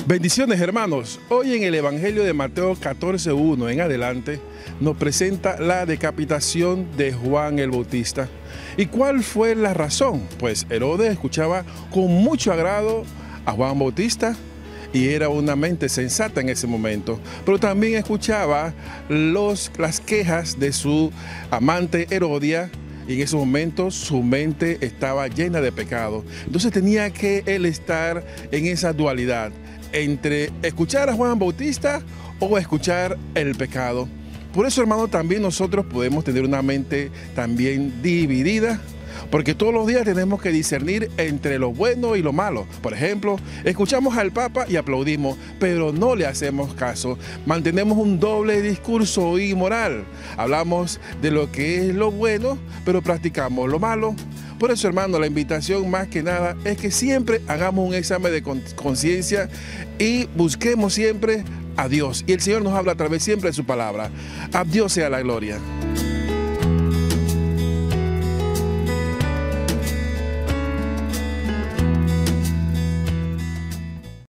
Bendiciones, hermanos. Hoy en el Evangelio de Mateo 14:1 en adelante nos presenta la decapitación de Juan el Bautista. ¿Y cuál fue la razón? Pues Herodes escuchaba con mucho agrado a Juan Bautista y era una mente sensata en ese momento, pero también escuchaba las quejas de su amante Herodia. Y en ese momento su mente estaba llena de pecado. Entonces tenía que él estar en esa dualidad entre escuchar a Juan Bautista o escuchar el pecado. Por eso, hermano, también nosotros podemos tener una mente también dividida, porque todos los días tenemos que discernir entre lo bueno y lo malo. Por ejemplo, escuchamos al Papa y aplaudimos, pero no le hacemos caso. Mantenemos un doble discurso inmoral. Hablamos de lo que es lo bueno, pero practicamos lo malo. Por eso, hermano, la invitación más que nada es que siempre hagamos un examen de conciencia y busquemos siempre a Dios. Y el Señor nos habla a través siempre de su palabra. A Dios sea la gloria.